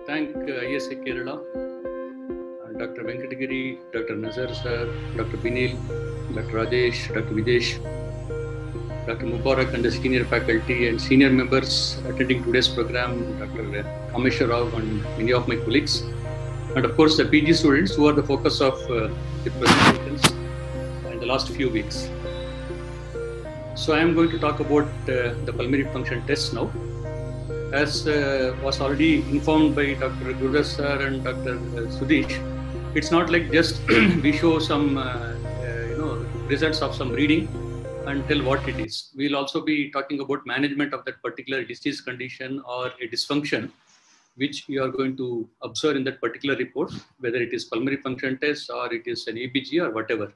thank ISA Kerala, Dr. Venkatagiri, Dr. Nazar sir, Dr. Binil, Dr. Rajesh, Dr. Videsh, Dr. Mubarak and the senior faculty and senior members attending today's program, Dr. Kameshwar Rao and many of my colleagues, and of course the PG students who are the focus of the presentations in the last few weeks. So I am going to talk about the pulmonary function test now. As was already informed by Dr. Gurudas sir and Dr. Sudesh, it's not like just we show some results of some reading and tell what it is. We'll also be talking about management of that particular disease condition or a dysfunction which you are going to observe in that particular report, whether it is pulmonary function test or it is an EBG or whatever.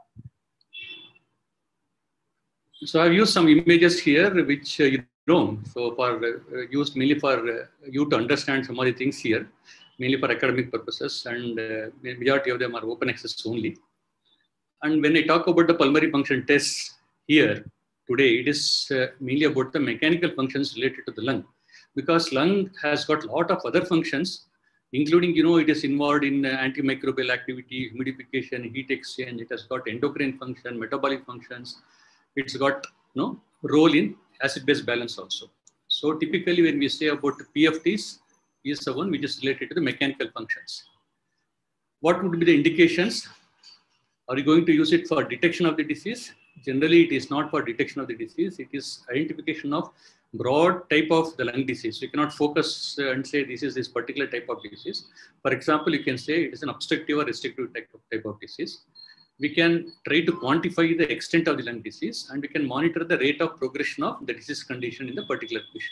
So I've used some images here which you know, so for used mainly for you to understand some of the things here, mainly for academic purposes, and majority of them are open access only. And when I talk about the pulmonary function tests here today, it is mainly about the mechanical functions related to the lung, because lung has got a lot of other functions, including, it is involved in antimicrobial activity, humidification, heat exchange. It has got endocrine function, metabolic functions. It's got role in acid-base balance also. So typically when we say about PFTs, is the one which is related to the mechanical functions. What would be the indications? Are you going to use it for detection of the disease? Generally, it is not for detection of the disease. It is identification of broad type of the lung disease. You cannot focus and say this is this particular type of disease. For example, you can say it is an obstructive or restrictive type of disease. We can try to quantify the extent of the lung disease, and we can monitor the rate of progression of the disease condition in the particular patient.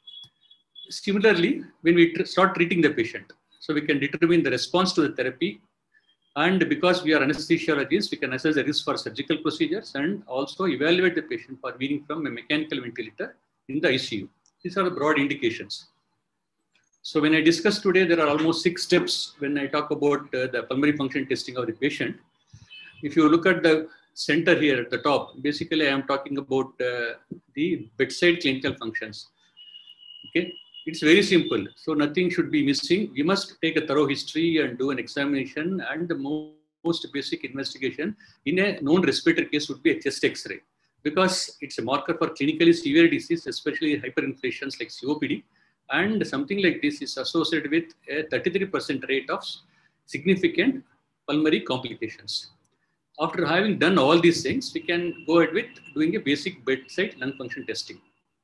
Similarly, when we start treating the patient, so we can determine the response to the therapy. And because we are anesthesiologists, we can assess the risk for surgical procedures and also evaluate the patient for weaning from a mechanical ventilator in the ICU. These are the broad indications. So when I discuss today, there are almost 6 steps when I talk about the pulmonary function testing of the patient. If you look at the center here at the top, basically I am talking about the bedside clinical functions. Okay, it's very simple. So nothing should be missing. We must take a thorough history and do an examination, and the most basic investigation in a known respiratory case would be a chest X-ray, because it's a marker for clinically severe disease, especially hyperinflations like COPD, and something like this is associated with a 33% rate of significant pulmonary complications. After having done all these things, we can go ahead with doing a basic bedside lung function testing.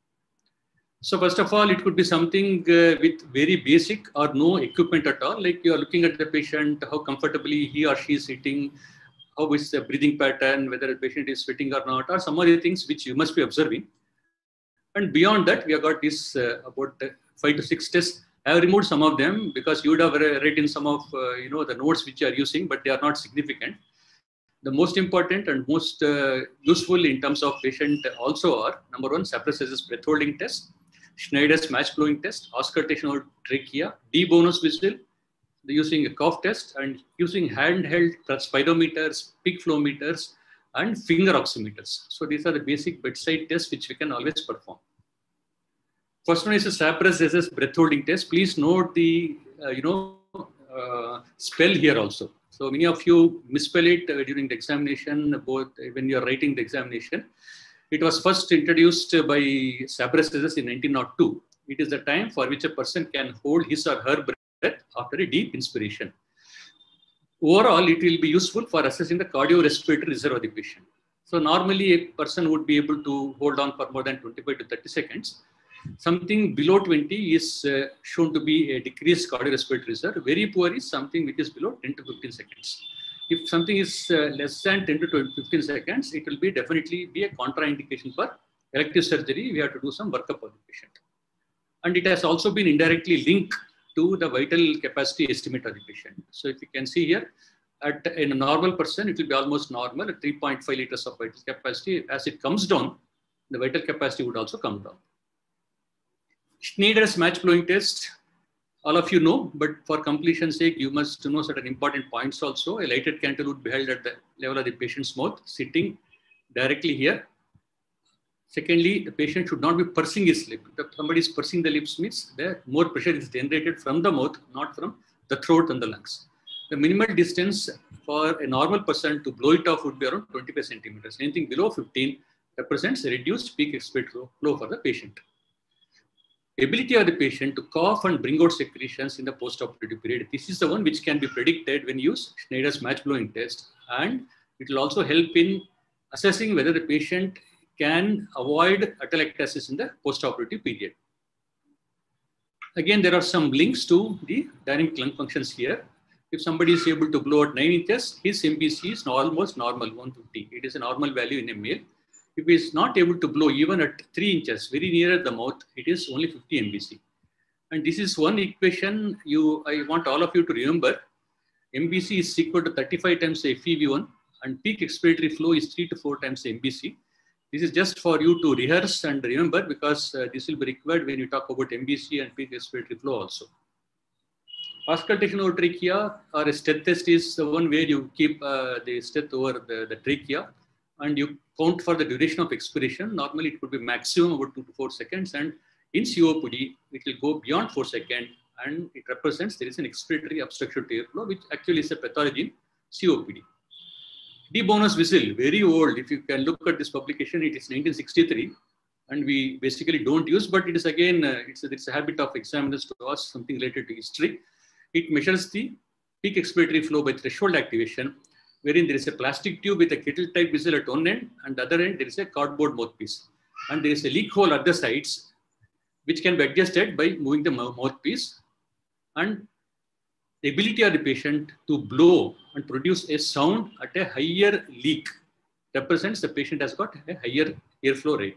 So first of all, it could be something with very basic or no equipment at all, like you are looking at the patient, how comfortably he or she is sitting, how is the breathing pattern, whether the patient is sweating or not, or some other things which you must be observing. And beyond that, we have got this about 5 to 6 tests. I have removed some of them because you would have read in some of the notes which you are using, but they are not significant. The most important and most useful in terms of patient also are, number 1, Sapras's breath holding test, Schneider's match blowing test, auscultation of trachea, debonus whistle, using a cough test, and using handheld spirometers, peak flow meters, and finger oximeters. So these are the basic bedside tests which we can always perform. First one is a Sapras's breath holding test. Please note the spell here also. So many of you misspell it during the examination, both when you are writing the examination. It was first introduced by Sapras's in 1902. It is the time for which a person can hold his or her breath after a deep inspiration. Overall, it will be useful for assessing the cardiorespiratory reserve of the patient. So normally a person would be able to hold on for more than 25 to 30 seconds. Something below 20 is shown to be a decreased cardiorespiratory reserve. Very poor is something which is below 10 to 15 seconds. If something is less than 10 to 15 seconds, it will be definitely be a contraindication for elective surgery. We have to do some workup of the patient. And it has also been indirectly linked to the vital capacity estimate of the patient. So if you can see here, in a normal person, it will be almost normal at 3.5 liters of vital capacity. As it comes down, the vital capacity would also come down. Schneider's match blowing test, all of you know, but for completion's sake, you must know certain important points also. A lighted candle would be held at the level of the patient's mouth, sitting directly here. Secondly, the patient should not be pursing his lip. If somebody is pursing the lips means the more pressure is generated from the mouth, not from the throat and the lungs. The minimal distance for a normal person to blow it off would be around 25 centimeters. Anything below 15 represents a reduced peak expiratory flow for the patient. Ability of the patient to cough and bring out secretions in the post-operative period. This is the one which can be predicted when you use Schneider's match blowing test, and it will also help in assessing whether the patient can avoid atelectasis in the post-operative period. Again, there are some links to the dynamic lung functions here. If somebody is able to blow at 9 inches, his MBC is almost normal, 150. It is a normal value in a male. If he is not able to blow even at 3 inches, very near the mouth, it is only 50 MBC. And this is one equation I want all of you to remember. MBC is equal to 35 times the FEV1 and peak expiratory flow is 3 to 4 times the MBC. This is just for you to rehearse and remember because this will be required when you talk about MBC and peak respiratory flow also. Auscultation over trachea or a stet test is the one where you keep the stet over the trachea and you count for the duration of expiration. Normally it could be maximum about 2 to 4 seconds, and in COPD it will go beyond 4 seconds, and it represents there is an expiratory obstruction to airflow, which actually is a pathology in COPD. De Bono's whistle, very old. If you can look at this publication, it is 1963, and we basically don't use, but it is again, it's a habit of examiners to ask something related to history. It measures the peak expiratory flow by threshold activation, wherein there is a plastic tube with a kettle type whistle at one end, and the other end there is a cardboard mouthpiece. And there is a leak hole at the sides, which can be adjusted by moving the mouthpiece. And the ability of the patient to blow and produce a sound at a higher leak represents the patient has got a higher airflow rate.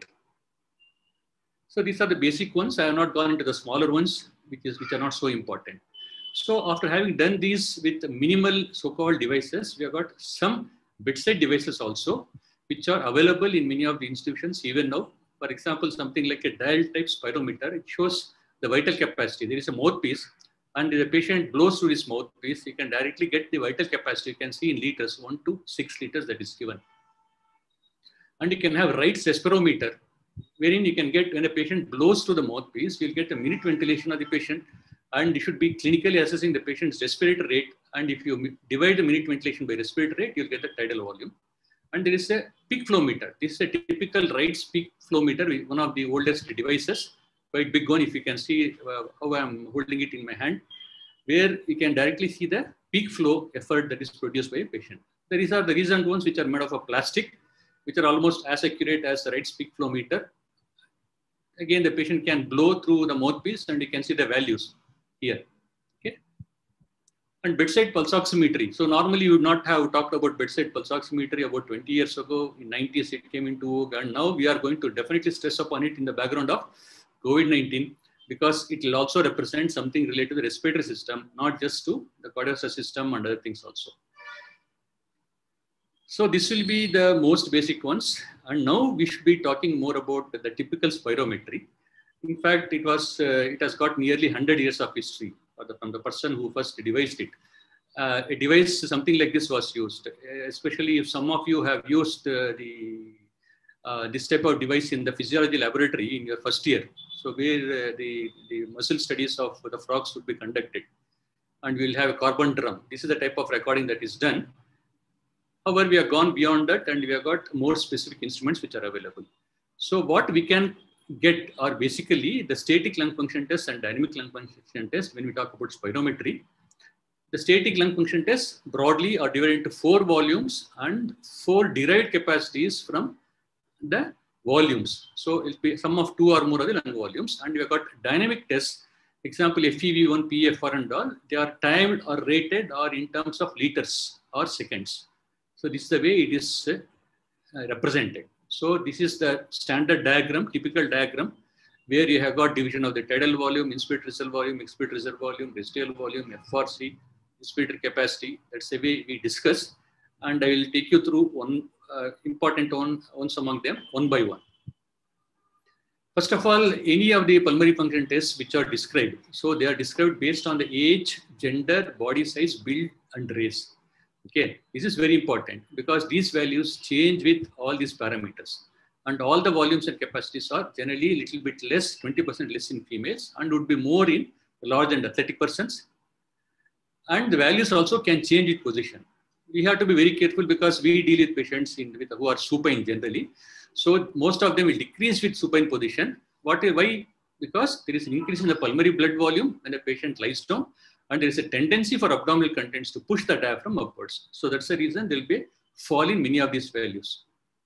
So these are the basic ones. I have not gone into the smaller ones, which are not so important. So after having done these with minimal so-called devices, we have got some bedside devices also, which are available in many of the institutions even now. For example, something like a dial type spirometer, it shows the vital capacity. There is a mouthpiece, and the patient blows through this mouthpiece, you can directly get the vital capacity. You can see in liters, 1 to 6 liters that is given. And you can have Wright's respirometer, wherein you can get, when a patient blows through the mouthpiece, you'll get a minute ventilation of the patient, and you should be clinically assessing the patient's respiratory rate. And if you divide the minute ventilation by respiratory rate, you'll get the tidal volume. And there is a peak flow meter. This is a typical Wright's peak flow meter, one of the oldest devices, quite big one. If you can see how I'm holding it in my hand, where you can directly see the peak flow effort that is produced by a patient. These are the recent ones which are made of a plastic, which are almost as accurate as the Wright's peak flow meter. Again, the patient can blow through the mouthpiece and you can see the values here. Okay. And bedside pulse oximetry. So normally you would not have talked about bedside pulse oximetry about 20 years ago. In 90s, it came into vogue, and now we are going to definitely stress upon it in the background of COVID-19, because it will also represent something related to the respiratory system, not just to the cardiovascular system and other things also. So this will be the most basic ones. And now we should be talking more about the typical spirometry. In fact, it has got nearly 100 years of history from the person who first devised it. A device, something like this was used, especially if some of you have used this type of device in the physiology laboratory in your first year. So where the muscle studies of the frogs would be conducted, and we will have a carbon drum. This is the type of recording that is done. However, we have gone beyond that, and we have got more specific instruments which are available. So what we can get are basically the static lung function test and dynamic lung function test when we talk about spirometry. The static lung function tests broadly are divided into 4 volumes and 4 derived capacities from the volumes. So it'll be sum of 2 or more of the lung volumes. And we have got dynamic tests, example FEV1, PFR and all. They are timed or rated or in terms of liters or seconds. So this is the way it is represented. So this is the standard diagram, typical diagram, where you have got division of the tidal volume, inspiratory reserve volume, expiratory reserve volume, residual volume, FRC, respiratory capacity. That's the way we discuss. And I will take you through one important ones among them, one by one. First of all, any of the pulmonary function tests which are described. So they are described based on the age, gender, body size, build, and race. Okay, this is very important because these values change with all these parameters. And all the volumes and capacities are generally a little bit less, 20% less in females, and would be more in large and athletic persons. And the values also can change with position. We have to be very careful because we deal with patients who are supine generally. So most of them will decrease with supine position. Why? Because there is an increase in the pulmonary blood volume when the patient lies down, and there is a tendency for abdominal contents to push the diaphragm upwards. So that's the reason there will be a fall in many of these values.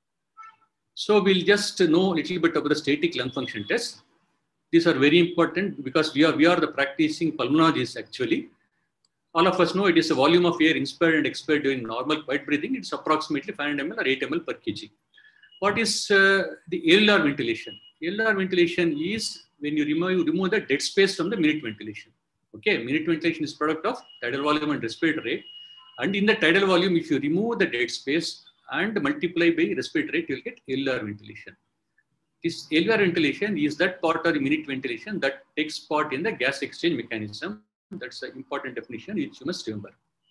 So we'll just know a little bit about the static lung function test. These are very important because we are the practicing pulmonologists actually. All of us know it is a volume of air inspired and expired during normal quiet breathing. It's approximately 500 ml or 8 ml per kg. What is the ALR ventilation? ALR ventilation is when you remove the dead space from the minute ventilation. Okay, minute ventilation is product of tidal volume and respiratory rate. And in the tidal volume, if you remove the dead space and multiply by respiratory rate, you will get ALR ventilation. This ALR ventilation is that part of the minute ventilation that takes part in the gas exchange mechanism. That's an important definition which you must remember.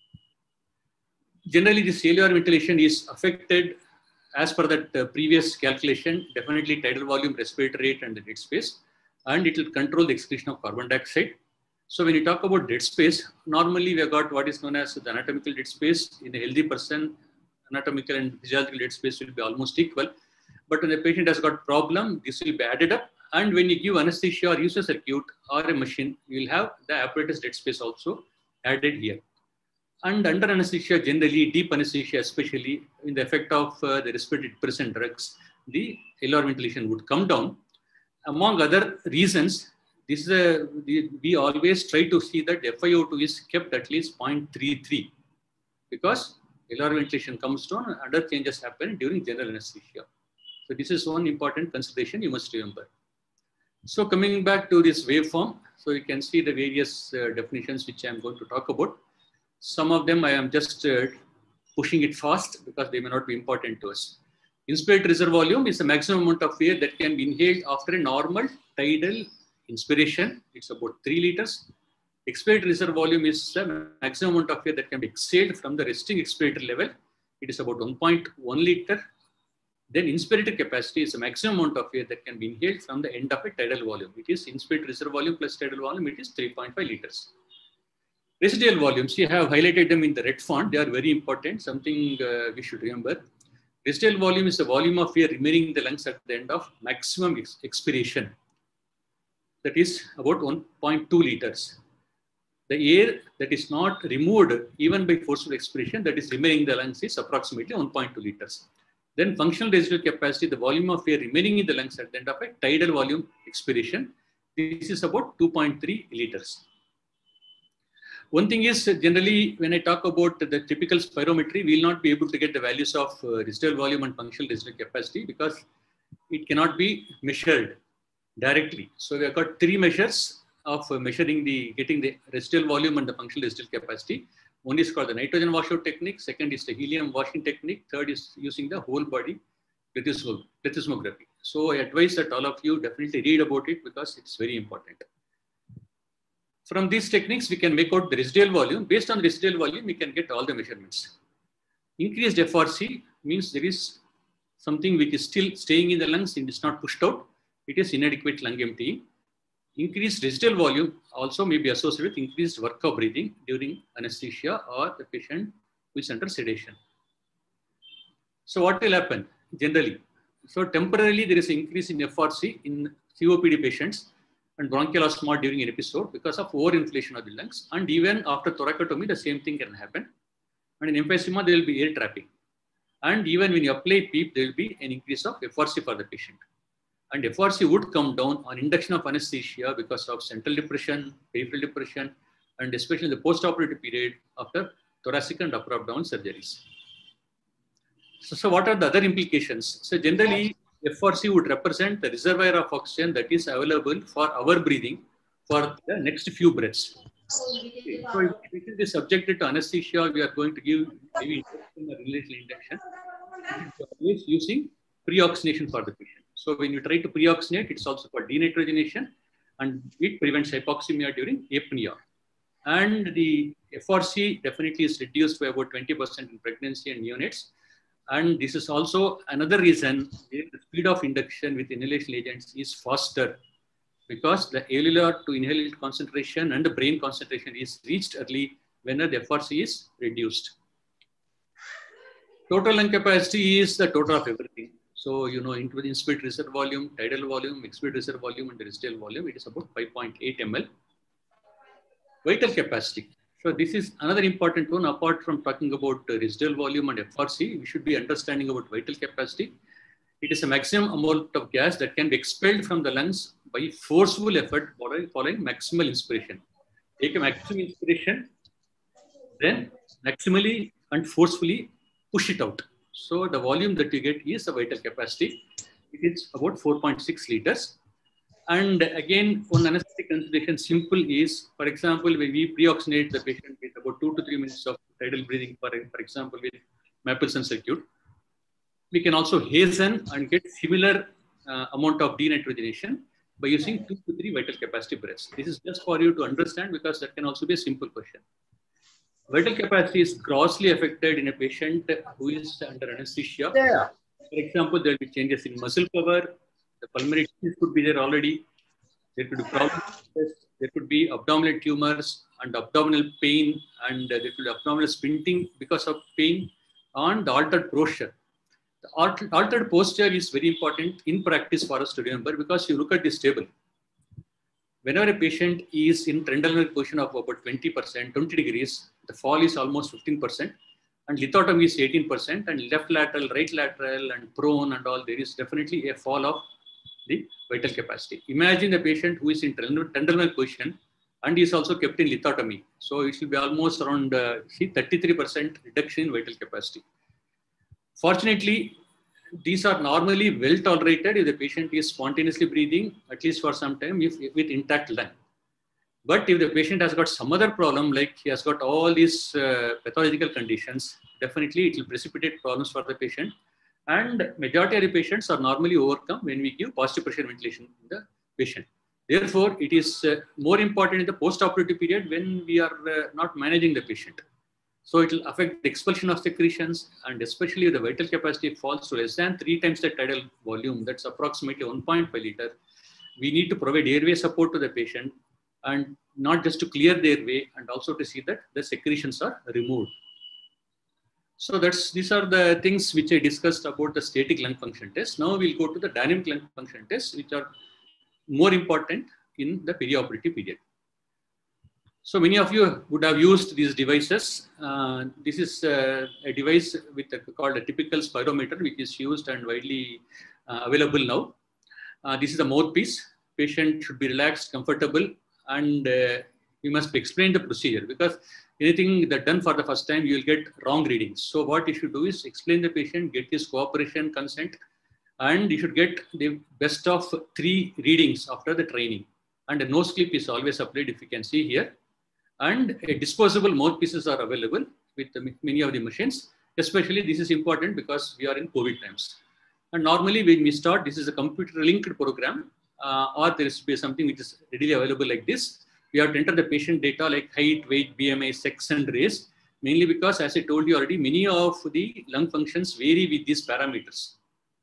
Generally, this ALR ventilation is affected as per that previous calculation, definitely tidal volume, respiratory rate, and the dead space, and it will control the excretion of carbon dioxide. So when you talk about dead space, normally we have got what is known as the anatomical dead space. In a healthy person, anatomical and physiological dead space will be almost equal. But when the patient has got problem, this will be added up. And when you give anesthesia or use a circuit or a machine, you will have the apparatus dead space also added here. And under anesthesia, generally deep anesthesia, especially in the effect of the respiratory depressant drugs, the ALR ventilation would come down. Among other reasons, we always try to see that FiO2 is kept at least 0.33 because ALR ventilation comes down and other changes happen during general anesthesia. So this is one important consideration you must remember. So coming back to this waveform, so you can see the various definitions which I am going to talk about. Some of them I am just pushing it fast because they may not be important to us. Inspired reserve volume is the maximum amount of air that can be inhaled after a normal tidal inspiration. It's about 3 liters. Expired reserve volume is the maximum amount of air that can be exhaled from the resting expiratory level. It is about 1.1 liter. Then inspirator capacity is the maximum amount of air that can be inhaled from the end of a tidal volume. It is inspired reserve volume plus tidal volume, it is 3.5 liters. Residual volumes, you have highlighted them in the red font. They are very important, something we should remember. Residual volume is the volume of air remaining in the lungs at the end of maximum expiration. That is about 1.2 liters. The air that is not removed even by forceful expiration that is remaining in the lungs is approximately 1.2 liters. Then functional residual capacity, the volume of air remaining in the lungs at the end of a tidal volume expiration. This is about 2.3 liters. One thing is generally when I talk about the typical spirometry, we will not be able to get the values of residual volume and functional residual capacity because it cannot be measured directly. So we have got 3 measures of getting the residual volume and the functional residual capacity. One is called the nitrogen washout technique. Second is the helium washing technique. Third is using the whole body plethysmography. So I advise that all of you definitely read about it because it's very important. From these techniques, we can make out the residual volume. Based on residual volume, we can get all the measurements. Increased FRC means there is something which is still staying in the lungs and is not pushed out. It is inadequate lung emptying. Increased residual volume also may be associated with increased work of breathing during anesthesia or the patient who is under sedation. So what will happen generally? So temporarily there is an increase in FRC in COPD patients and bronchial asthma during an episode because of overinflation of the lungs. And even after thoracotomy, the same thing can happen. And in emphysema, there will be air trapping. And even when you apply PEEP, there will be an increase of FRC for the patient. And FRC would come down on induction of anesthesia because of central depression, peripheral depression, and especially in the post-operative period after thoracic and upper abdominal surgeries. So what are the other implications? So generally, FRC would represent the reservoir of oxygen that is available for our breathing for the next few breaths. Okay. So if it is subjected to anesthesia, we are going to give maybe induction. Always using pre-oxygenation for the patient. So when you try to pre-oxygenate, it's also called denitrogenation, and it prevents hypoxemia during apnea. And the FRC definitely is reduced by about 20% in pregnancy and neonates. And this is also another reason the speed of induction with inhalation agents is faster, because the alveolar to inhaled concentration and the brain concentration is reached early when the FRC is reduced. Total lung capacity is the total of everything. So, you know, into the inspired reserve volume, tidal volume, expired reserve volume, and the residual volume, it is about 5.8 ml. Vital capacity. So this is another important one. Apart from talking about residual volume and FRC, we should be understanding about vital capacity. It is a maximum amount of gas that can be expelled from the lungs by forceful effort following maximal inspiration. Take a maximum inspiration, then maximally and forcefully push it out. So the volume that you get is the vital capacity. It is about 4.6 liters. And again, one anesthetic consideration simple is, for example, when we pre-oxygenate the patient with about 2 to 3 minutes of tidal breathing, for example, with Mapleson circuit, we can also hasten and get similar amount of denitrogenation by using 2 to 3 vital capacity breaths. This is just for you to understand, because that can also be a simple question. Vital capacity is grossly affected in a patient who is under anesthesia. Yeah. For example, there will be changes in muscle power. The pulmonary disease could be there already. There could be problems. There could be abdominal tumors and abdominal pain, and there could be abdominal splinting because of pain, and the altered posture. The altered posture is very important in practice for us to remember, because you look at this table. Whenever a patient is in triangular position of about 20%, 20 degrees, the fall is almost 15%, and lithotomy is 18%, and left lateral, right lateral, and prone and all, there is definitely a fall of the vital capacity. Imagine a patient who is in triangular position and is also kept in lithotomy. So it will be almost around 33% reduction in vital capacity. Fortunately, these are normally well tolerated if the patient is spontaneously breathing, at least for some time, with intact lung. But if the patient has got some other problem, like he has got all these pathological conditions, definitely it will precipitate problems for the patient. And majority of the patients are normally overcome when we give positive pressure ventilation in the patient. Therefore, it is more important in the post-operative period when we are not managing the patient. So it will affect the expulsion of secretions, and especially if the vital capacity falls to less than 3 times the tidal volume, that's approximately 1.5 liter. We need to provide airway support to the patient, and not just to clear the airway, and also to see that the secretions are removed. So these are the things which I discussed about the static lung function test. Now we'll go to the dynamic lung function tests, which are more important in the perioperative period. So many of you would have used these devices. This is a device called a typical spirometer, which is used and widely available now. This is a mouthpiece. Patient should be relaxed, comfortable, and you must explain the procedure, because anything that done for the first time, you will get wrong readings. So what you should do is explain the patient, get his cooperation, consent, and you should get the best of 3 readings after the training. And a nose clip is always applied, if you can see here. And disposable mouthpieces are available with many of the machines. Especially this is important because we are in COVID times. And normally when we start, this is a computer linked program, or there is something which is readily available like this. We have to enter the patient data like height, weight, BMI, sex, and race, mainly because, as I told you already, many of the lung functions vary with these parameters.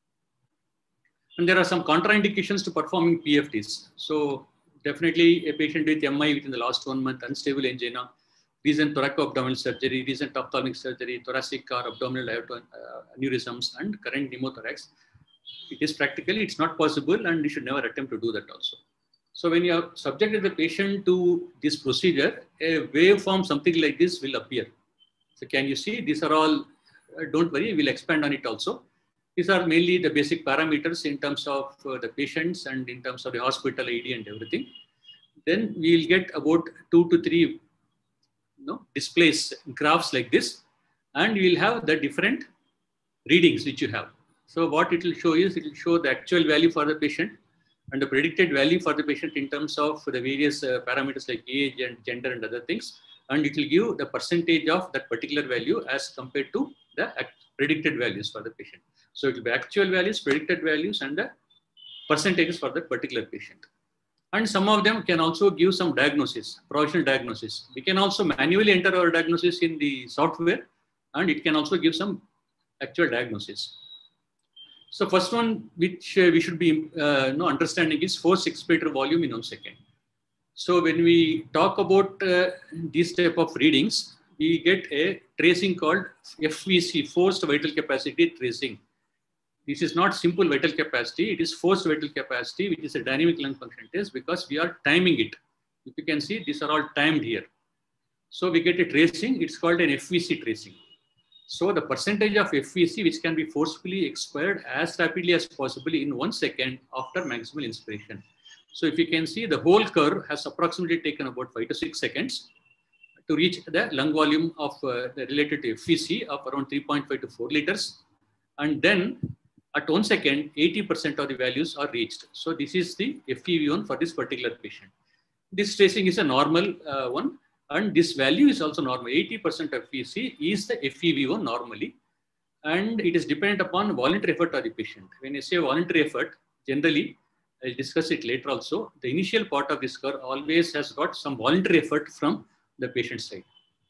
And there are some contraindications to performing PFTs. So definitely a patient with MI within the last 1 month, unstable angina, recent thoracoabdominal surgery, recent ophthalmic surgery, thoracic or abdominal aneurysms, and current pneumothorax. It is practically, it's not possible, and you should never attempt to do that also. So when you have subjected the patient to this procedure, a waveform, something like this will appear. So can you see, these are all, don't worry, we'll expand on it also. These are mainly the basic parameters in terms of the patients and in terms of the hospital AD and everything. Then we'll get about 2 to 3 displays, graphs like this, and we'll have the different readings which you have. So what it will show is, it will show the actual value for the patient and the predicted value for the patient in terms of the various parameters like age and gender and other things. And it will give the percentage of that particular value as compared to the predicted values for the patient. So it will be actual values, predicted values, and the percentages for that particular patient. And some of them can also give some diagnosis, provisional diagnosis. We can also manually enter our diagnosis in the software, and it can also give some actual diagnosis. So first one which we should be understanding is forced expiratory volume in 1 second. So when we talk about these type of readings, we get a tracing called FVC, forced vital capacity tracing. This is not simple vital capacity, it is forced vital capacity, which is a dynamic lung function test because we are timing it. If you can see, these are all timed here. So we get a tracing, it's called an FVC tracing. So the percentage of FVC which can be forcefully expired as rapidly as possible in 1 second after maximal inspiration. So if you can see, the whole curve has approximately taken about 5 to 6 seconds to reach the lung volume of the related to FVC of around 3.5 to 4 liters. And then at 1 second, 80% of the values are reached. So this is the FEV1 for this particular patient. This tracing is a normal one. And this value is also normal. 80% of FVC is the FEV1 normally. And it is dependent upon voluntary effort of the patient. When I say voluntary effort, generally, I'll discuss it later also, the initial part of this curve always has got some voluntary effort from the patient side.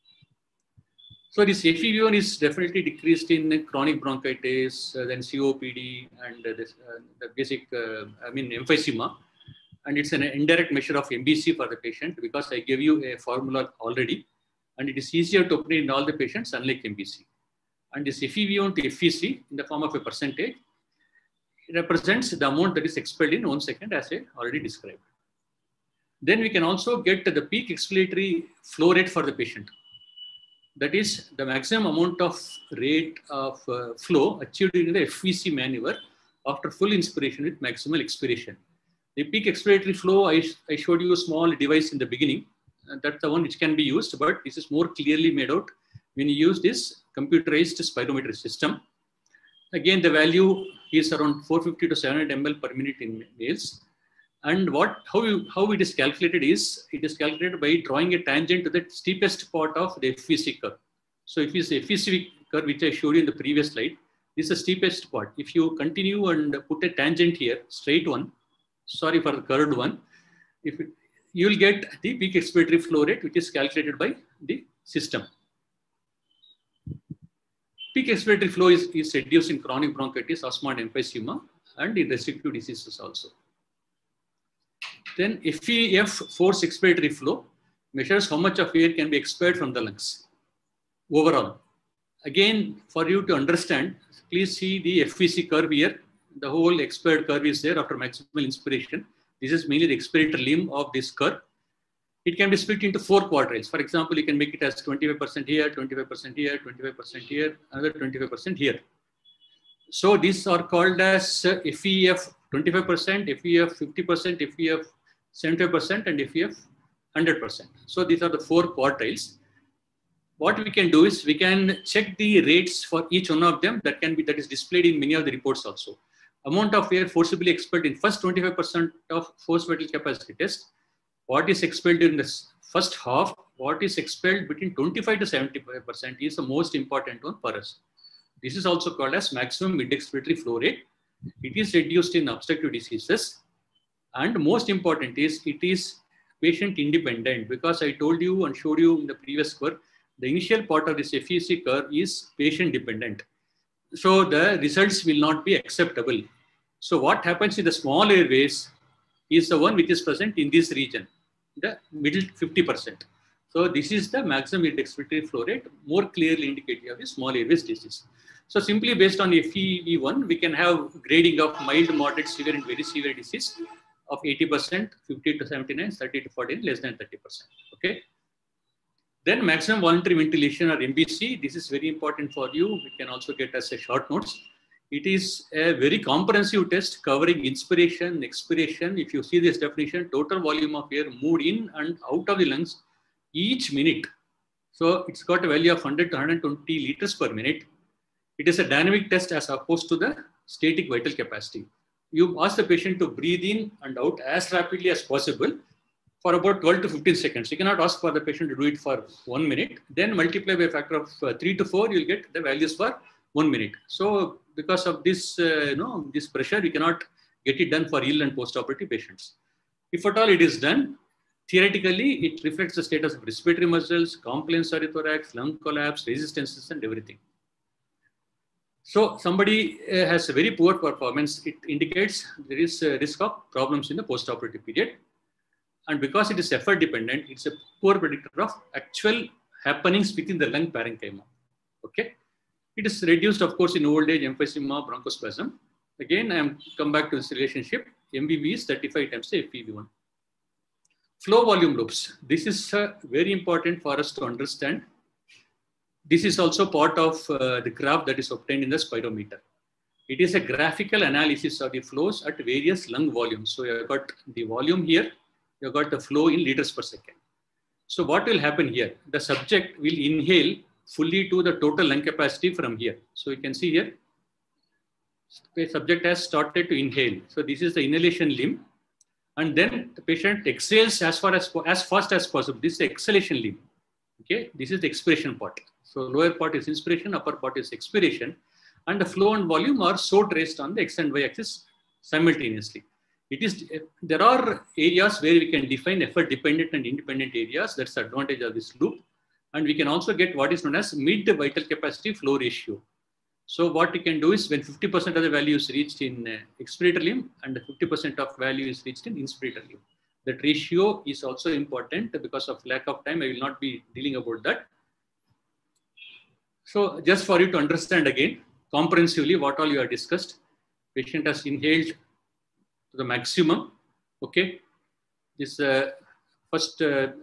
So this FEV1 is definitely decreased in chronic bronchitis, then COPD, and the basic, emphysema. And it's an indirect measure of MBC for the patient because I gave you a formula already. And it is easier to obtain in all the patients unlike MBC. And this FEV1 to FVC in the form of a percentage represents the amount that is expelled in 1 second as I already described. Then we can also get the peak expiratory flow rate for the patient. That is the maximum amount of rate of flow achieved in the FVC maneuver after full inspiration with maximal expiration. The peak expiratory flow, I showed you a small device in the beginning. That's the one which can be used, but this is more clearly made out when you use this computerized spirometry system. Again, the value is around 450 to 700 ml per minute in males. And how it is calculated is, it is calculated by drawing a tangent to the steepest part of the FVC curve. So if it's the FVC curve, which I showed you in the previous slide, this is the steepest part. If you continue and put a tangent here, straight one, sorry for the curved one, you will get the peak expiratory flow rate, which is calculated by the system. Peak expiratory flow is reduced in chronic bronchitis, asthma, and emphysema, and in restrictive diseases also. Then FEF, forced expiratory flow, measures how much of air can be expired from the lungs overall. Again, for you to understand, please see the FVC curve here. The whole expired curve is there after maximal inspiration. This is mainly the expiratory limb of this curve. It can be split into 4 quartiles. For example, you can make it as 25% here, 25% here, 25% here, another 25% here. So these are called as FEF 25%, FEF 50%, FEF 75%, and FEF 100%. So these are the 4 quartiles. What we can do is we can check the rates for each one of them that is displayed in many of the reports also. Amount of air forcibly expelled in first 25% of forced vital capacity test, what is expelled in the first half, what is expelled between 25 to 75% is the most important one for us. This is also called as maximum mid-expiratory flow rate. It is reduced in obstructive diseases. And most important is it is patient independent, because I told you and showed you in the previous curve, the initial part of this FEC curve is patient dependent. So the results will not be acceptable. So what happens in the small airways is the one which is present in this region, the middle 50%. So this is the maximum mid-expiratory flow rate, more clearly indicative of the small airways disease. So simply based on FEV1, we can have grading of mild, moderate, severe, and very severe disease of 80%, 50 to 79, 30 to 40, less than 30%. Okay. Then maximum voluntary ventilation or MBC. This is very important for you. We can also get as a short notes. It is a very comprehensive test covering inspiration, expiration. If you see this definition, total volume of air moved in and out of the lungs each minute. So it's got a value of 100 to 120 liters per minute. It is a dynamic test as opposed to the static vital capacity. You ask the patient to breathe in and out as rapidly as possible for about 12 to 15 seconds. You cannot ask for the patient to do it for 1 minute. Then multiply by a factor of 3 to 4, you'll get the values for 1 minute. So because of this, this pressure, we cannot get it done for ill and post-operative patients. If at all it is done, theoretically, it reflects the status of respiratory muscles, compliance pneumothorax, lung collapse, resistances, and everything. So somebody has a very poor performance. It indicates there is a risk of problems in the post-operative period. And because it is effort dependent, it's a poor predictor of actual happenings within the lung parenchyma. Okay. It is reduced, of course, in old age, emphysema, bronchospasm. Again, I am come back to this relationship. MVV is 35 times the FEV1. Flow volume loops. This is very important for us to understand. This is also part of the graph that is obtained in the spirometer. It is a graphical analysis of the flows at various lung volumes. So you've got the volume here, you've got the flow in liters per second. So what will happen here? The subject will inhale fully to the total lung capacity from here. So you can see here, the subject has started to inhale. So this is the inhalation limb. And then the patient exhales as fast as possible. This is the exhalation limb. Okay, this is the expiration part. So lower part is inspiration, upper part is expiration, and the flow and volume are so traced on the x and y axis simultaneously. There are areas where we can define effort dependent and independent areas. That's the advantage of this loop. And we can also get what is known as mid vital capacity flow ratio. So what we can do is when 50% of the value is reached in expirator limb and 50% of value is reached in inspirator limb. That ratio is also important. Because of lack of time, I will not be dealing about that. So just for you to understand again, comprehensively what all you have discussed, patient has inhaled to the maximum. Okay, this first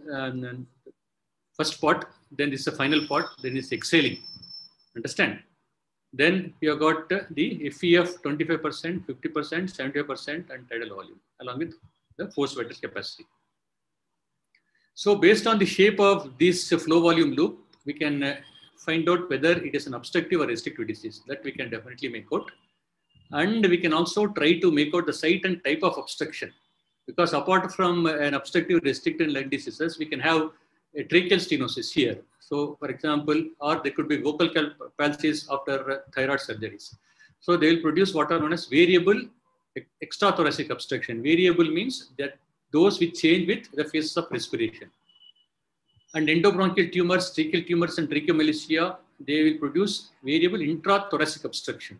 part, then this is the final part, then is exhaling. Understand? Then you have got the FEF 25%, 50%, 75%, and tidal volume along with the forced vital capacity. So based on the shape of this flow volume loop, we can find out whether it is an obstructive or restrictive disease. That we can definitely make out. And we can also try to make out the site and type of obstruction. Because apart from an obstructive, restrictive lung diseases, we can have a tracheal stenosis here. So for example, or there could be vocal palsies after thyroid surgeries. So they will produce what are known as variable extrathoracic obstruction. Variable means that those which change with the phases of respiration. And endobronchial tumors, tracheal tumors, and tracheomalacia, they will produce variable intrathoracic obstruction.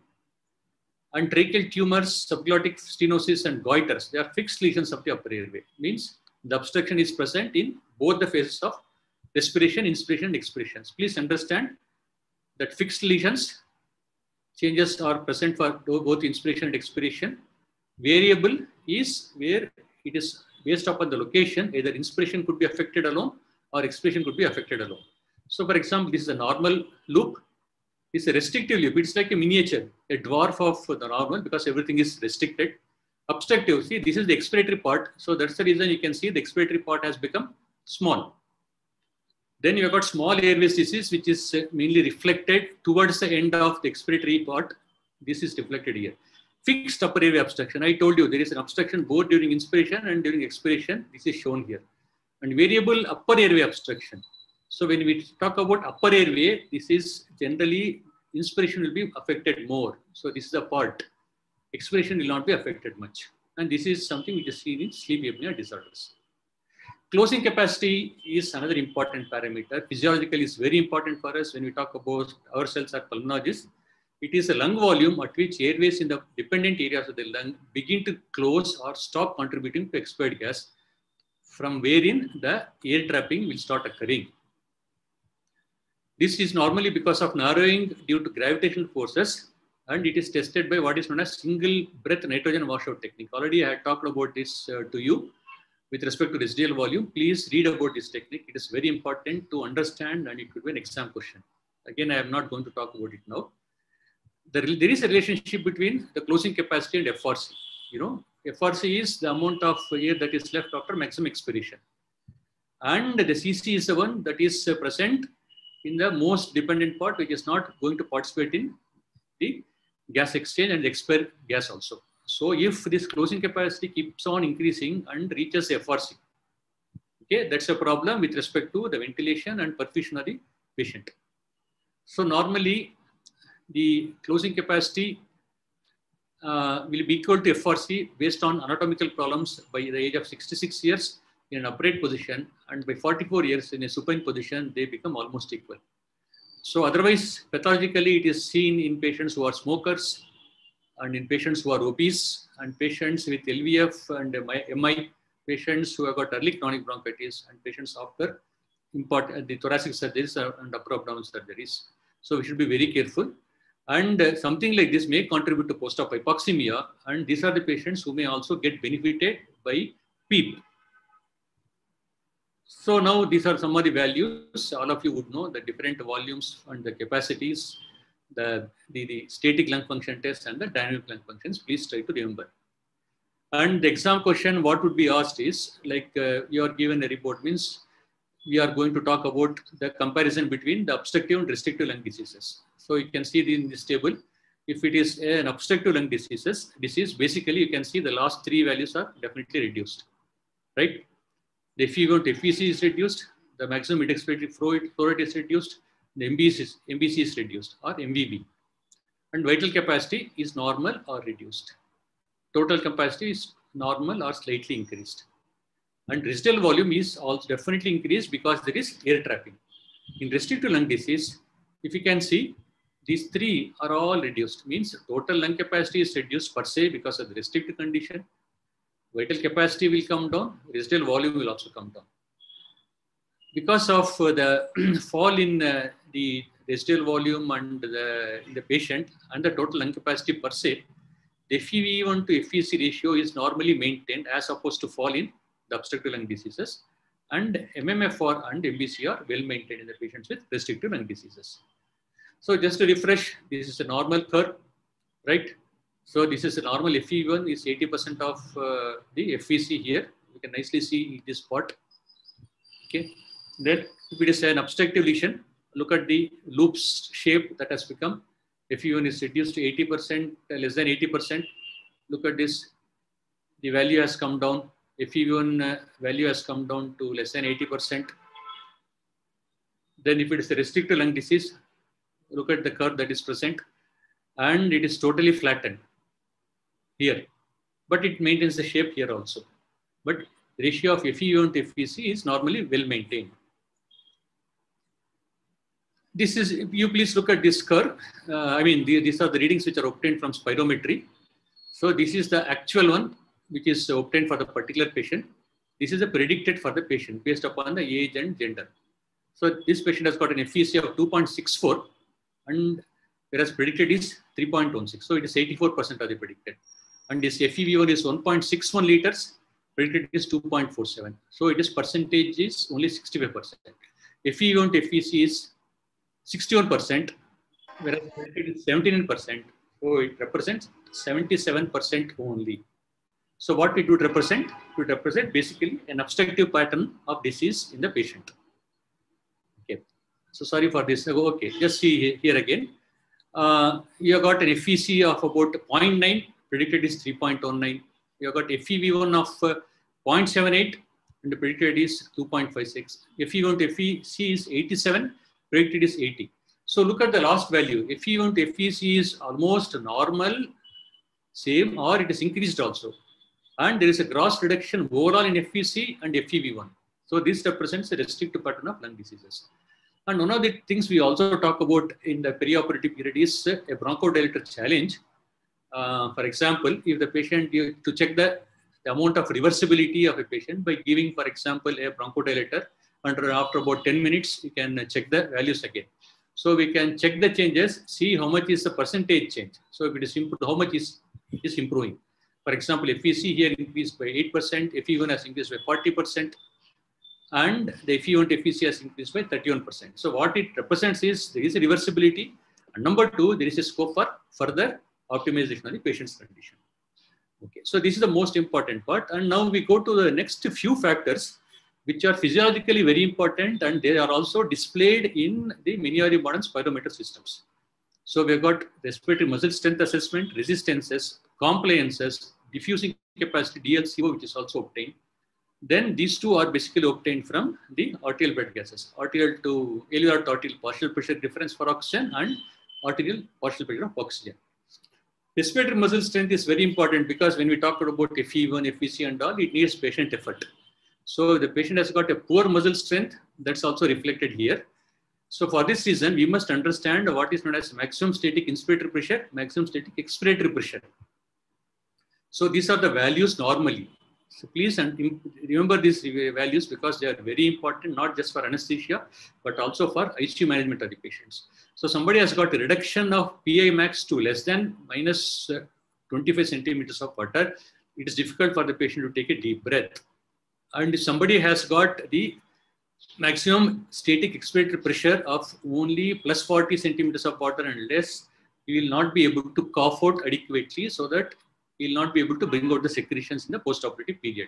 And tracheal tumors, subglottic stenosis, and goiters, they are fixed lesions of the upper airway. Means the obstruction is present in both the phases of respiration, inspiration, and expiration. Please understand that fixed lesions changes are present for both inspiration and expiration. Variable is where it is based upon the location. Either inspiration could be affected alone or expiration could be affected alone. So for example, this is a normal loop. This is a restrictive loop. It's like a miniature, a dwarf of the normal because everything is restricted. Obstructive, see, this is the expiratory part. So that's the reason you can see the expiratory part has become small. Then you have got small airways disease, which is mainly reflected towards the end of the expiratory part. This is reflected here. Fixed upper airway obstruction. I told you there is an obstruction both during inspiration and during expiration. This is shown here. And variable upper airway obstruction. So when we talk about upper airway, this is generally inspiration will be affected more. So this is a part. Expiration will not be affected much. And this is something which is seen in sleep apnea disorders. Closing capacity is another important parameter. Physiologically, it's very important for us when we talk about ourselves as pulmonologists. It is a lung volume at which airways in the dependent areas of the lung begin to close or stop contributing to expired gas, from wherein the air trapping will start occurring. This is normally because of narrowing due to gravitational forces, and it is tested by what is known as single breath nitrogen washout technique. Already I had talked about this to you with respect to residual volume. Please read about this technique. It is very important to understand and it could be an exam question. Again, I am not going to talk about it now. There is a relationship between the closing capacity and FRC. You know, FRC is the amount of air that is left after maximum expiration. And the CC is the one that is present in the most dependent part, which is not going to participate in the gas exchange and expire gas also. So if this closing capacity keeps on increasing and reaches FRC, okay, that's a problem with respect to the ventilation and perfusion of the patient. So normally the closing capacity will be equal to FRC based on anatomical problems by the age of 66 years in an upright position, and by 44 years in a supine position, they become almost equal. So otherwise, pathologically, it is seen in patients who are smokers and in patients who are obese and patients with LVF and MI, patients who have got early chronic bronchitis and patients after the thoracic surgeries and upper abdominal surgeries. So we should be very careful. And something like this may contribute to post-op hypoxemia. And these are the patients who may also get benefited by PEEP. So now these are some of the values. All of you would know the different volumes and the capacities, the static lung function test and the dynamic lung functions. Please try to remember. And the exam question, what would be asked is like you are given a report, means we are going to talk about the comparison between the obstructive and restrictive lung diseases. So you can see in this table, if it is an obstructive lung disease, basically you can see the last three values are definitely reduced, right? The FeV1 to FVC is reduced, the maximum expiratory flow rate is reduced, the MBC is reduced or MVB. And vital capacity is normal or reduced. Total capacity is normal or slightly increased. And residual volume is also definitely increased because there is air trapping. In restrictive lung disease, if you can see, these three are all reduced. Means total lung capacity is reduced per se because of the restrictive condition. Vital capacity will come down, residual volume will also come down. Because of the fall in the residual volume and in the patient and the total lung capacity per se, the FeV1 to FVC ratio is normally maintained as opposed to fall in the obstructive lung diseases, and MMFR and MBC are well maintained in the patients with restrictive lung diseases. So just to refresh, this is a normal curve, right? So this is a normal FeV1 is 80% of the FVC here. You can nicely see this spot. Okay. Then if it is an obstructive lesion, look at the loops shape that has become. FeV1 is reduced to 80%, less than 80%. Look at this. The value has come down. FeV1 value has come down to less than 80%. Then if it is a restrictive lung disease, look at the curve that is present and it is totally flattened here, but it maintains the shape here also. But the ratio of FeV1 to FVC is normally well maintained. This is, you please look at this curve. These are the readings which are obtained from spirometry. So this is the actual one, which is obtained for the particular patient. This is a predicted for the patient based upon the age and gender. So this patient has got an FVC of 2.64 and whereas predicted is 3.16. So it is 84% of the predicted. And this FeV1 is 1.61 liters, predicted is 2.47. So it is percentage is only 65%. FeV1 to FVC is 61%, whereas predicted is 79%. So it represents 77% only. So what it would represent? It would represent basically an obstructive pattern of disease in the patient. Okay. So sorry for this. Okay, just see here again. You have got an FVC of about 0.9, predicted is 3.19. You have got FeV1 of 0.78 and the predicted is 2.56. FeV1 to FVC is 87, predicted is 80. So look at the last value. FeV1 to FVC is almost normal, same, or it is increased also. And there is a gross reduction overall in FVC and FeV1. So this represents a restrictive pattern of lung diseases. And one of the things we also talk about in the perioperative period is a bronchodilator challenge. For example, if the patient, to check the amount of reversibility of a patient by giving, for example, a bronchodilator, and after about 10 minutes, you can check the values again. So we can check the changes, see how much is the percentage change. So if it is improved, how much is improving. For example, if we see here increased by 8%, FeV1 has increased by 40%, and the FeV1 to FVC has increased by 31%. So what it represents is there is a reversibility, and number two, there is a scope for further optimization of the patient's condition. Okay, so this is the most important part, and now we go to the next few factors which are physiologically very important, and they are also displayed in the many of the modern spirometer systems. So we've got respiratory muscle strength assessment, resistances, compliances, diffusing capacity, DLCO, which is also obtained. Then these two are basically obtained from the arterial bed gases, arterial to alveolar to arterial partial pressure difference for oxygen and arterial partial pressure of oxygen. Respiratory muscle strength is very important because when we talk about FeV1, FVC and all, it needs patient effort. So the patient has got a poor muscle strength, that's also reflected here. So for this reason, we must understand what is known as maximum static inspiratory pressure, maximum static expiratory pressure. So these are the values normally. So please remember these values because they are very important, not just for anesthesia, but also for ICU management of the patients. So somebody has got a reduction of PI max to less than minus 25 centimeters of water. It is difficult for the patient to take a deep breath. And if somebody has got the maximum static expiratory pressure of only plus 40 centimeters of water and less, he will not be able to cough out adequately, so that he will not be able to bring out the secretions in the postoperative period.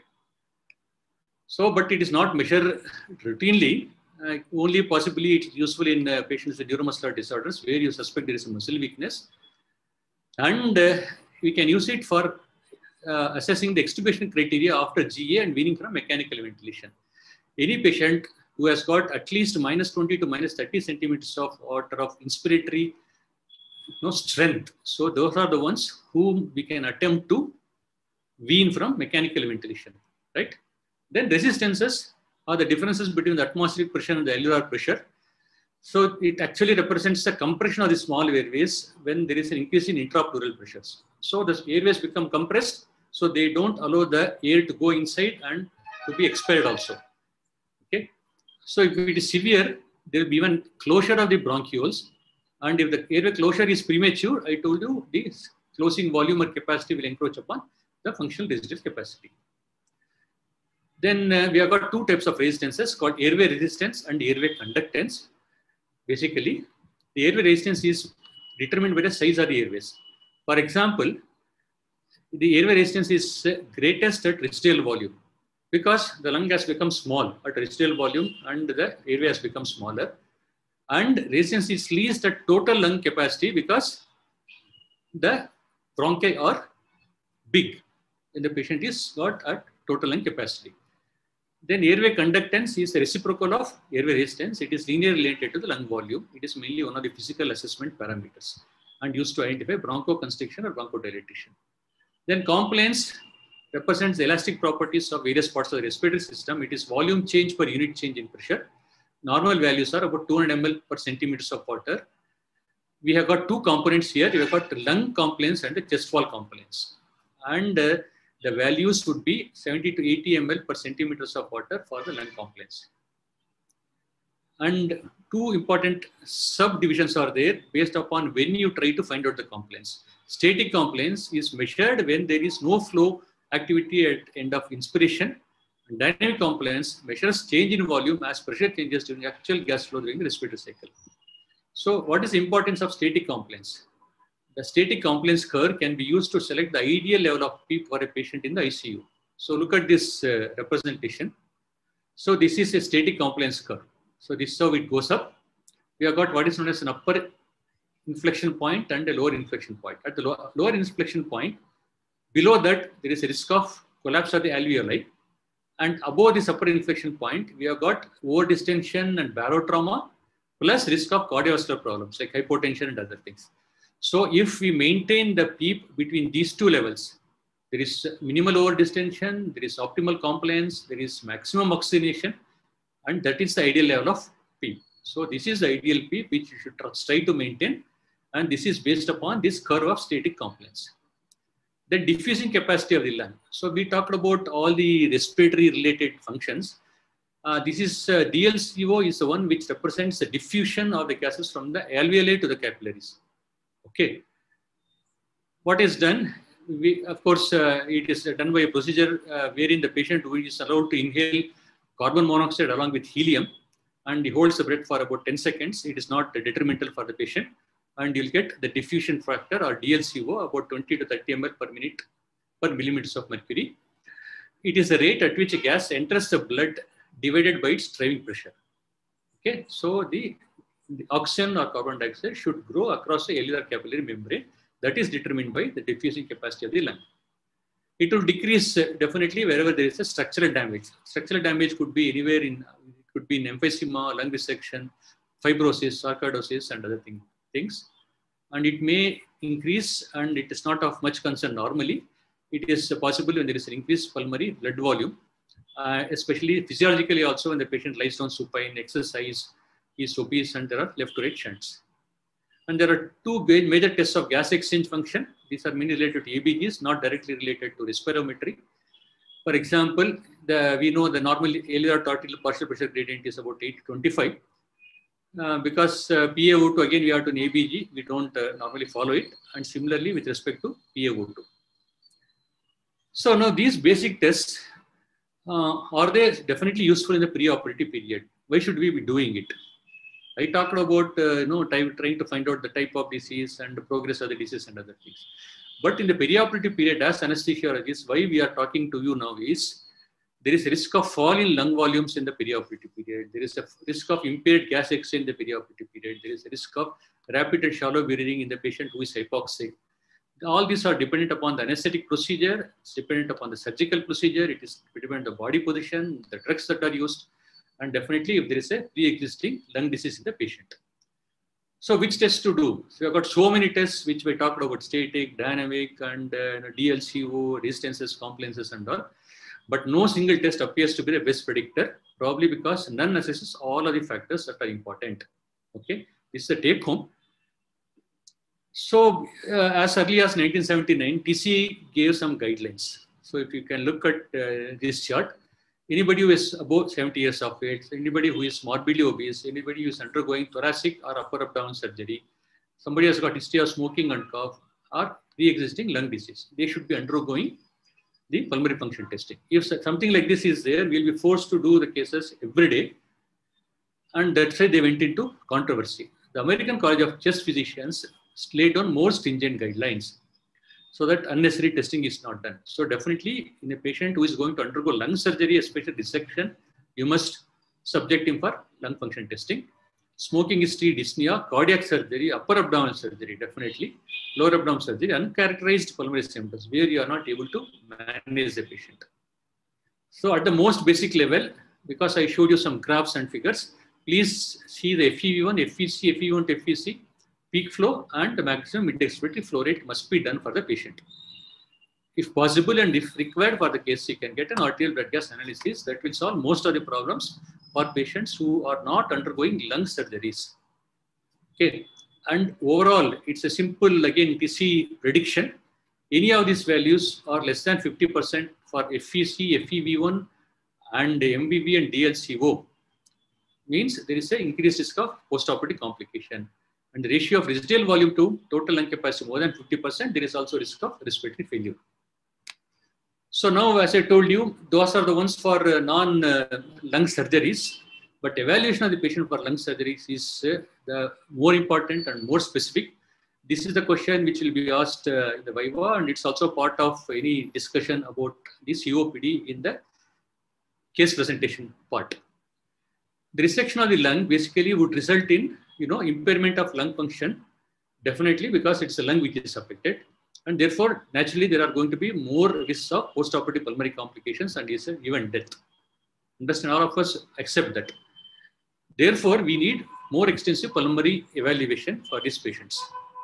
So, but it is not measured routinely. Only possibly it's useful in patients with neuromuscular disorders where you suspect there is a muscle weakness. And we can use it for assessing the extubation criteria after GA and weaning from mechanical ventilation. Any patient who has got at least minus 20 to minus 30 centimeters of water of inspiratory strength. So those are the ones whom we can attempt to wean from mechanical ventilation, right? Then resistances are the differences between the atmospheric pressure and the alveolar pressure. So it actually represents the compression of the small airways when there is an increase in intrapleural pressures. So the airways become compressed, so they don't allow the air to go inside and to be expelled also. Okay. So if it is severe, there will be even closure of the bronchioles. And if the airway closure is premature, I told you the closing volume or capacity will encroach upon the functional residual capacity. Then we have got two types of resistances called airway resistance and airway conductance. Basically, the airway resistance is determined by the size of the airways. For example, the airway resistance is greatest at residual volume because the lung has become small at residual volume and the airway has become smaller. And resistance is least at total lung capacity because the bronchi are big and the patient is got at total lung capacity. Then airway conductance is a reciprocal of airway resistance. It is linearly related to the lung volume. It is mainly one of the physical assessment parameters and used to identify bronchoconstriction or bronchodilation. Then compliance represents the elastic properties of various parts of the respiratory system. It is volume change per unit change in pressure. Normal values are about 200 ml per centimeters of water. We have got two components here. We have got the lung compliance and the chest wall compliance. And the values would be 70 to 80 ml per centimeters of water for the lung compliance. And two important subdivisions are there based upon when you try to find out the compliance. Static compliance is measured when there is no flow activity at end of inspiration. And dynamic compliance measures change in volume as pressure changes during actual gas flow during the respiratory cycle. So what is the importance of static compliance? The static compliance curve can be used to select the ideal level of PEEP for a patient in the ICU. So look at this representation. So this is a static compliance curve. So this is how it goes up. We have got what is known as an upper inflection point and a lower inflection point. At the lower inflection point, below that there is a risk of collapse of the alveoli. And above this upper inflection point, we have got overdistension and barotrauma plus risk of cardiovascular problems like hypotension and other things. So if we maintain the PEEP between these two levels, there is minimal overdistension, there is optimal compliance, there is maximum oxygenation, and that is the ideal level of PEEP. So this is the ideal PEEP which you should try to maintain, and this is based upon this curve of static compliance. The diffusing capacity of the lung. So we talked about all the respiratory related functions. This is DLCO is the one which represents the diffusion of the gases from the alveoli to the capillaries. Okay. What is done? Of course, it is done by a procedure wherein the patient who is allowed to inhale carbon monoxide along with helium, and he holds the breath for about 10 seconds. It is not detrimental for the patient. And you'll get the diffusion factor or DLCO about 20 to 30 ml per minute per millimeters of mercury. It is the rate at which a gas enters the blood divided by its driving pressure. Okay, so the oxygen or carbon dioxide should grow across the alveolar capillary membrane. That is determined by the diffusing capacity of the lung. It will decrease definitely wherever there is a structural damage. Structural damage could be anywhere in, it could be in emphysema, lung resection, fibrosis, sarcoidosis, and other things. And it may increase, and it is not of much concern normally. It is possible when there is an increased pulmonary blood volume, especially physiologically also when the patient lies down supine, exercise, is obese and there are left to right shunts. And there are two major tests of gas exchange function. These are mainly related to ABGs, not directly related to respirometry. For example, we know the normal alveolar torticollis partial pressure gradient is about 825. Because PaO2, again, we have to an ABG, we don't normally follow it. And similarly, with respect to PaO2. So now these basic tests, are they definitely useful in the preoperative period? Why should we be doing it? I talked about trying to find out the type of disease and the progress of the disease and other things. But in the perioperative period, as anesthesiologists, why we are talking to you now is there is a risk of fall in lung volumes in the perioperative period. There is a risk of impaired gas exchange in the perioperative period. There is a risk of rapid and shallow breathing in the patient who is hypoxic. All these are dependent upon the anesthetic procedure. It's dependent upon the surgical procedure. It is dependent on the body position, the drugs that are used, and definitely if there is a pre-existing lung disease in the patient. So which tests to do? So we've got so many tests which we talked about: static, dynamic, and DLCO, resistances, compliances, and all. But no single test appears to be the best predictor, probably because none assesses all of the factors that are important. Okay, this is the take home. So as early as 1979, TCA gave some guidelines. So if you can look at this chart, anybody who is about 70 years of age, anybody who is morbidly obese, anybody who is undergoing thoracic or upper abdomen surgery, somebody has got history of smoking and cough or pre-existing lung disease, they should be undergoing the pulmonary function testing. If something like this is there, we'll be forced to do the cases every day. And that's why they went into controversy. The American College of Chest Physicians laid down more stringent guidelines so that unnecessary testing is not done. So definitely in a patient who is going to undergo lung surgery, especially dissection, you must subject him for lung function testing. Smoking history, dyspnea, cardiac surgery, upper abdominal surgery, definitely, lower abdominal surgery, uncharacterized pulmonary symptoms where you are not able to manage the patient. So at the most basic level, because I showed you some graphs and figures, please see the FEV1, FVC, FEV1 to FVC, peak flow, and the maximum mid-expiratory flow rate must be done for the patient. If possible and if required for the case, you can get an arterial blood gas analysis that will solve most of the problems for patients who are not undergoing lung surgeries. Okay, and overall, it's a simple, again, TC prediction. Any of these values are less than 50% for FVC, FEV1, and MVV and DLCO. Means there is an increased risk of postoperative complication. And the ratio of residual volume to total lung capacity more than 50%, there is also risk of respiratory failure. So now, as I told you, those are the ones for non-lung surgeries. But evaluation of the patient for lung surgeries is the more important and more specific. This is the question which will be asked in the Viva, and it's also part of any discussion about this COPD in the case presentation part. The resection of the lung basically would result in impairment of lung function, definitely because it's a lung which is affected. And therefore, naturally, there are going to be more risks of postoperative pulmonary complications and even death. Understand, all of us accept that. Therefore, we need more extensive pulmonary evaluation for these patients.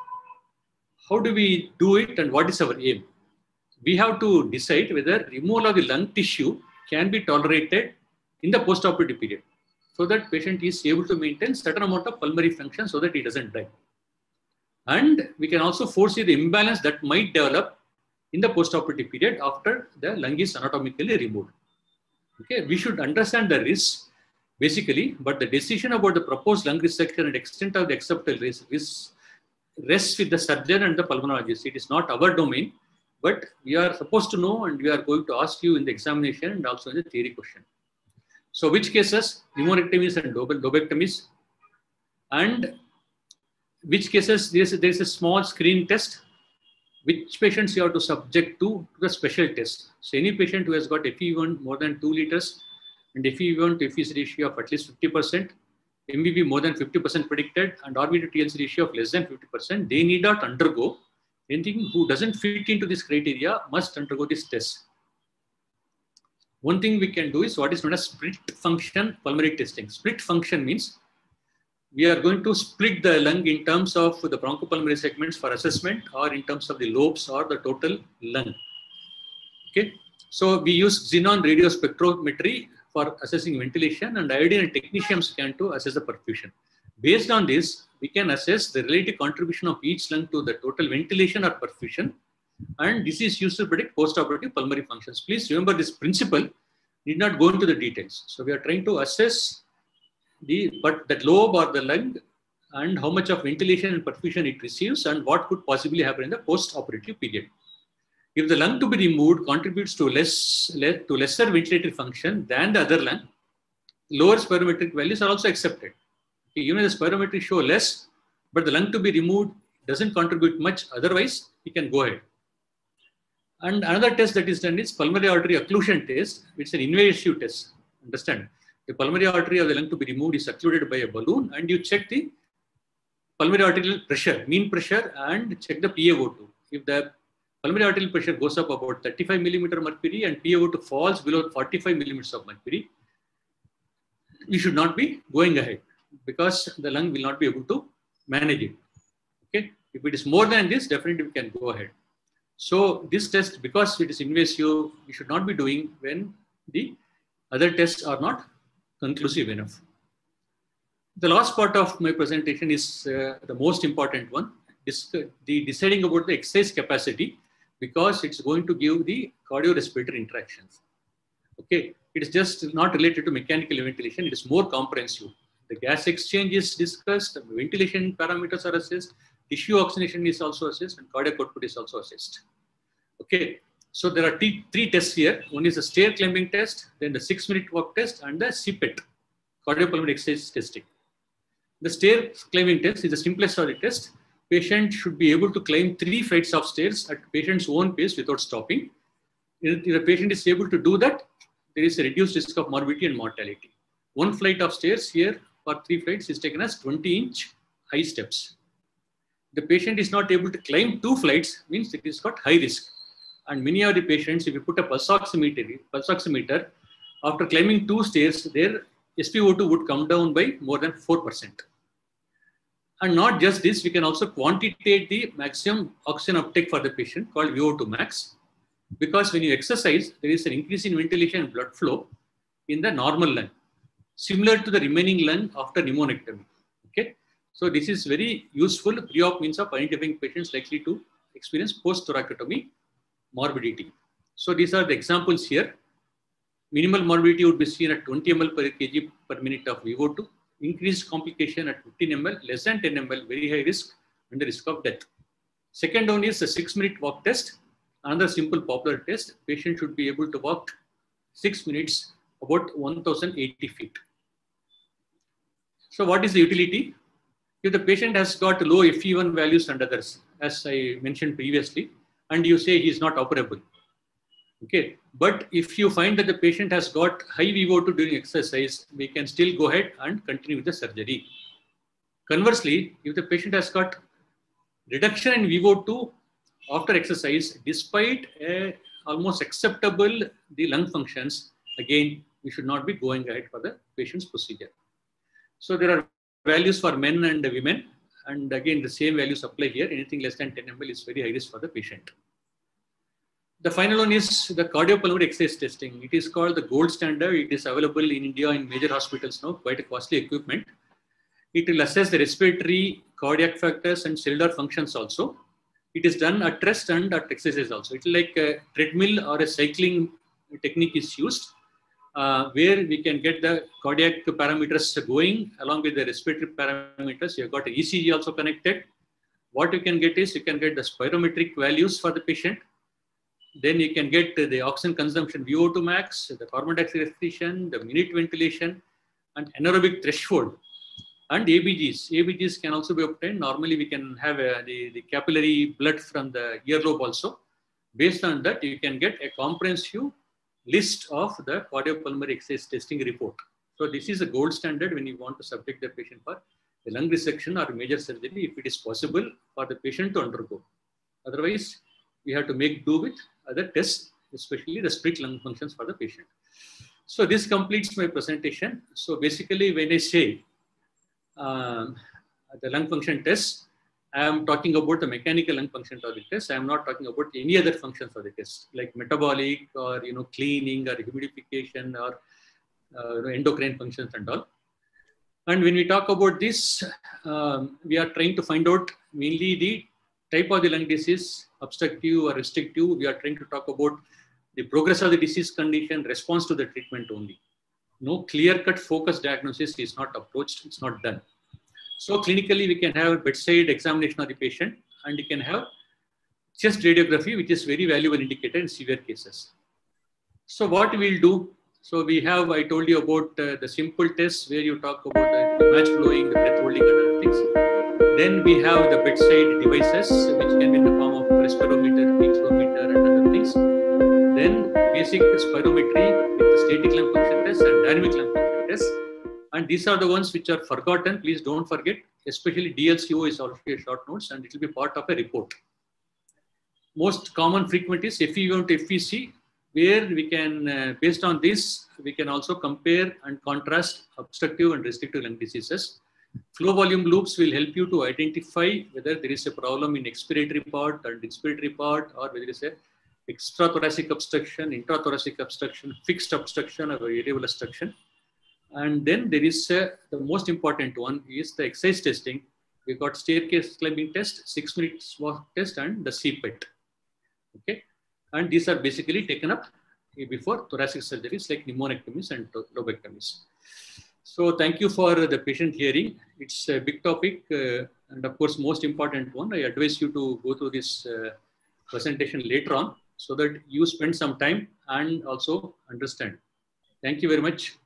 How do we do it and what is our aim? We have to decide whether removal of the lung tissue can be tolerated in the postoperative period, so that patient is able to maintain certain amount of pulmonary function so that he doesn't die. And we can also foresee the imbalance that might develop in the postoperative period after the lung is anatomically removed. Okay, we should understand the risks basically, but the decision about the proposed lung resection and extent of the acceptable risk rests with the surgeon and the pulmonologist. It is not our domain, but we are supposed to know, and we are going to ask you in the examination and also in the theory question. So which cases? Pneumonectomies and lobectomies. And which cases there is a small screening test. Which patients you have to subject to the special test. So any patient who has got FEV1 more than 2 liters and FEV1 to FVC ratio of at least 50%, MVV more than 50% predicted, and RV to TLC ratio of less than 50%, they need not undergo. Anything who doesn't fit into this criteria must undergo this test. One thing we can do is what is known as split function pulmonary testing. Split function means we are going to split the lung in terms of the bronchopulmonary segments for assessment, or in terms of the lobes or the total lung. Okay, so we use xenon radiospectrometry for assessing ventilation, and iodine and technetium scan to assess the perfusion. Based on this, we can assess the relative contribution of each lung to the total ventilation or perfusion. And this is used to predict postoperative pulmonary functions. Please remember this principle, need not go into the details. So we are trying to assess the lobe or the lung and how much of ventilation and perfusion it receives and what could possibly happen in the post-operative period. If the lung to be removed contributes to lesser ventilatory function than the other lung, lower spirometric values are also accepted. Even if the spirometry show less, but the lung to be removed doesn't contribute much, otherwise we can go ahead. And another test that is done is pulmonary artery occlusion test, which is an invasive test. Understand? The pulmonary artery of the lung to be removed is occluded by a balloon, and you check the pulmonary arterial pressure, mean pressure, and check the PaO2. If the pulmonary arterial pressure goes up about 35 millimeter mercury and PaO2 falls below 45 millimeters of mercury, we should not be going ahead because the lung will not be able to manage it. Okay, if it is more than this, definitely we can go ahead. So this test, because it is invasive, we should not be doing when the other tests are not conclusive enough. The last part of my presentation is the most important one, the deciding about the exercise capacity, because it's going to give the cardiorespiratory interactions. Okay, it is just not related to mechanical ventilation, it is more comprehensive. The gas exchange is discussed, ventilation parameters are assessed, tissue oxygenation is also assessed, and cardiac output is also assessed. Okay, so there are three tests here. One is the stair climbing test, then the 6-minute walk test, and the CPET, cardiopulmonary exercise testing. The stair climbing test is the simplest of the test. Patient should be able to climb 3 flights of stairs at patient's own pace without stopping. If the patient is able to do that, there is a reduced risk of morbidity and mortality. 1 flight of stairs here for 3 flights is taken as 20-inch high steps. The patient is not able to climb 2 flights, means it is got high risk. And many of the patients, if you put a pulse oximeter, after climbing 2 stairs, their SpO2 would come down by more than 4%. And not just this, we can also quantitate the maximum oxygen uptake for the patient called VO2 max. Because when you exercise, there is an increase in ventilation and blood flow in the normal lung, similar to the remaining lung after pneumonectomy. Okay, so this is very useful pre-op means of identifying patients likely to experience post-thoracotomy morbidity. So these are the examples here. Minimal morbidity would be seen at 20 ml per kg per minute of VO2. Increased complication at 15 ml, less than 10 ml, very high risk and the risk of death. Second one is the 6-minute walk test. Another simple popular test. Patient should be able to walk 6 minutes about 1080 feet. So what is the utility? If the patient has got low FE1 values and others, as I mentioned previously, and you say he is not operable. Okay, but if you find that the patient has got high VO2 during exercise, we can still go ahead and continue with the surgery. Conversely, if the patient has got reduction in VO2 after exercise, despite almost acceptable the lung functions, again, we should not be going ahead for the patient's procedure. So there are values for men and women, and again, the same values apply here. Anything less than 10 ml is very high risk for the patient. The final one is the cardiopulmonary exercise testing. It is called the gold standard. It is available in India in major hospitals now, quite a costly equipment. It will assess the respiratory, cardiac factors, and cellular functions also. It is done at rest and at exercise also. It's like a treadmill or a cycling technique is used, where we can get the cardiac parameters going along with the respiratory parameters. You've got the ECG also connected. What you can get is you can get the spirometric values for the patient. Then you can get the oxygen consumption, VO2 max, the carbon dioxide respiration, the minute ventilation, and anaerobic threshold, and ABGs. ABGs can also be obtained. Normally, we can have the capillary blood from the earlobe also. Based on that, you can get a comprehensive list of the cardiopulmonary exercise testing report. So this is a gold standard when you want to subject the patient for a lung resection or major surgery, if it is possible for the patient to undergo. Otherwise, we have to make do with other tests, especially the strict lung functions for the patient. So this completes my presentation. So basically, when I say the lung function test, I am talking about the mechanical lung function of the test. I am not talking about any other functions of the test, like metabolic or cleaning or humidification or endocrine functions and all. And when we talk about this, we are trying to find out mainly the type of the lung disease, obstructive or restrictive. We are trying to talk about the progress of the disease condition, response to the treatment only. No clear-cut focused diagnosis is not approached, it's not done. So clinically, we can have a bedside examination of the patient, and you can have chest radiography, which is very valuable indicator in severe cases. So what we'll do, so we have, I told you about the simple tests where you talk about the match flowing, the breath holding and other things. Then we have the bedside devices, which can be in the form of respirometer, piezometer and other things. Then basic spirometry with the static lung function test and dynamic lung function test. And these are the ones which are forgotten. Please don't forget, especially DLCO is also a short notes and it will be part of a report. Most common frequent is FEV1 to FVC, where we can, based on this, we can also compare and contrast obstructive and restrictive lung diseases. Flow volume loops will help you to identify whether there is a problem in expiratory part and inspiratory part, or whether there is a extrathoracic obstruction, intrathoracic obstruction, fixed obstruction, or variable obstruction. And then there is the most important one is the exercise testing. We got staircase climbing test, 6 minutes walk test, and the CPET. Okay, and these are basically taken up before thoracic surgeries like pneumonectomies and lobectomies. So thank you for the patient hearing. It's a big topic, and of course, most important one. I advise you to go through this presentation later on so that you spend some time and also understand. Thank you very much.